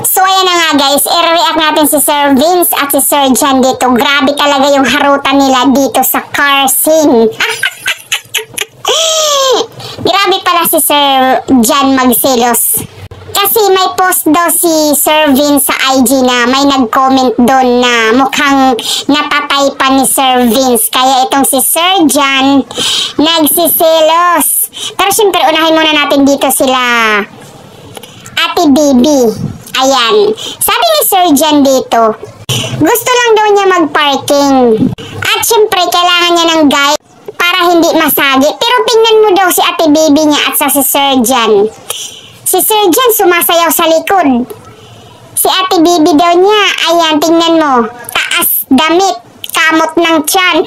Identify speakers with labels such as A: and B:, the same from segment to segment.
A: So ayan na nga guys, i-react natin si Sir Vince at si Sir Jan dito. Grabe talaga yung harutan nila dito sa car scene. Grabe pala si Sir Jan magselos. Kasi may post daw si Sir Vince sa IG na may nag-comment doon na mukhang napatay pa ni Sir Vince. Kaya itong si Sir Jan nagsiselos. Pero syempre unahin muna natin dito sila Ate Bibi. Ayan. Sabi ni Sir Jan dito, gusto lang daw niya mag-parking. At syempre kailangan niya ng guide para hindi masagi. Pero tingnan mo daw si Ate Bibi niya at sa si Sir Jan. Si Sir Jan sumasayaw sa likod. Si Ate Bibi daw niya, ayan, tingnan mo. Taas damit, kamot ng tiyan.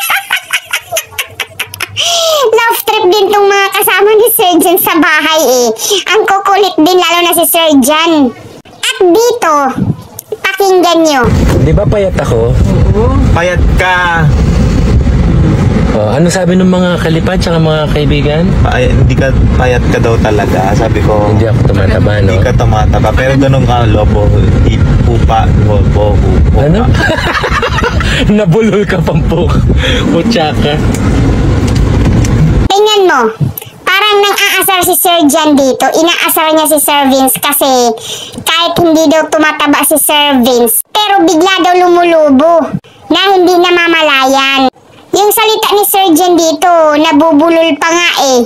A: Love trip din tong mga kasama ni Sir Jan sa bahay eh. Ang kukulit din lalo na si Sir Jan. At dito, pakinggan nyo.
B: Di ba payat ako?
C: Payat ka.
B: Oh, ano sabi ng mga kalipad tsaka mga kaibigan?
C: Hindi ka payat ka daw talaga. Sabi ko,
B: Hindi ako tumataba, no?
C: hindi ka tumataba. Pero ganun ka, lobo. Upa, lobo, upa.
B: Ano? Nabulol ka pampuk. Putsaka.
A: Tingnan mo. Parang nang aasar si Sir Jan dito. Inaasar niya si Sir Vince kasi kahit hindi daw tumataba si Sir Vince, pero bigla daw lumulubo na hindi namamalayan. Yung salita ni Sir Jan dito, nabubulol pa nga eh.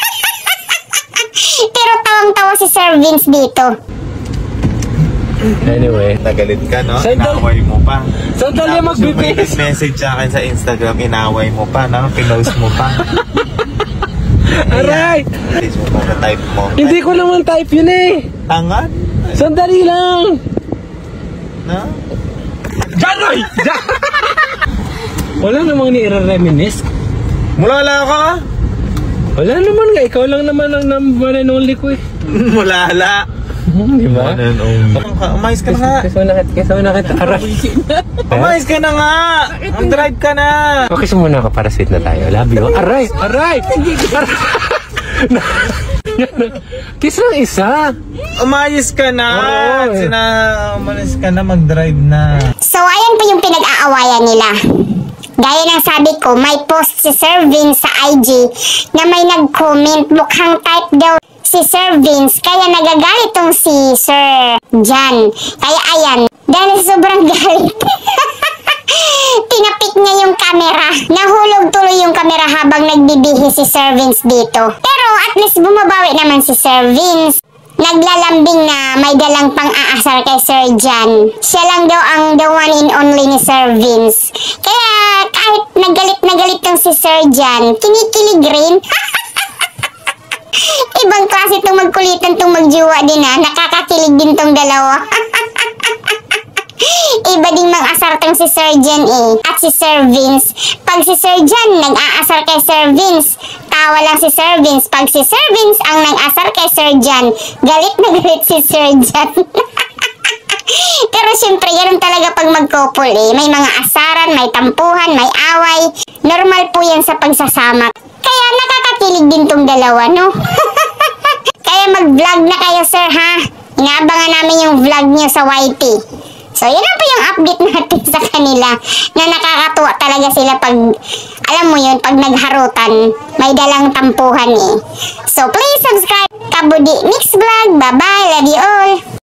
A: Pero tawang-tawa si Sir Vince dito.
B: Anyway.
C: Nagalit ka, no?
B: Sandali.
C: Inaway mo pa.
B: Sandali,
C: Tapos yung may
B: magbibis.
C: message sa akin sa Instagram, inaway mo pa, no? Pinost mo pa.
B: Aray!
C: Message mo pa, type mo.
B: Hindi ko naman type yun eh.
C: Tangan?
B: Sandali lang.
C: No?
B: Janoy! Wala namang ni-reminisce.
C: Mulala ka?
B: Wala naman nga. Ikaw lang naman ang number and only ko eh.
C: Mulala.
B: Di ba?
C: Umayos ka na nga.
B: Kesa mo na kita. Aray.
C: Umayos ka na nga. Mag-drive ka na.
B: Okay, muna ka para sweet na tayo. Love you. Aray! Aray! Kiss lang isa.
C: Umayos ka na.
B: Oo, eh.
C: Umayos ka na, mag-drive na.
A: So ayan po yung pinag-aawayan nila. Gaya ng sabi ko, may post si Sir Vince sa IG na may nag-comment, mukhang type daw si Sir Vince, kaya nagagalit tong si Sir Jan. Kaya ayan, dahil sobrang galit, tinapik niya yung camera. Nahulog tuloy yung camera habang nagbibihi si Sir Vince dito. Pero at least bumabawi naman si Sir Vince. Naglalambing na may dalang pang-aasar kay Sir Jan. Siya lang daw ang the one and only ni Sir Vince. Kaya kahit nagalit tong si Sir Jan, kinikilig rin. Ibang klase itong magkulitan tong magjuwa din ha. Nakakakilig din tong dalawa. Iba ding mang-asar tong si Sir Jan eh. At si Sir Vince. Pag si Sir Jan nag-aasar kay Sir Vince, tawa lang si Sir Vince. Pag si Sir Vince ang nag-asar kay Sir Jan, galit na galit si Sir Jan. Pero syempre, ganun talaga pag mag-couple eh. May mga asaran, may tampuhan, may away. Normal po yan sa pagsasama. Kaya nakakakilig din tong dalawa, no? Kaya mag-vlog na kayo, sir, ha? Inaabangan namin yung vlog niyo sa YT. So, yun na po yung update natin sa kanila na nakakatuwa talaga sila pag, alam mo yun, pag nagharutan, may dalang tampuhan eh. So, please subscribe, Kabudi Mix Vlog. Bye-bye. Love you all.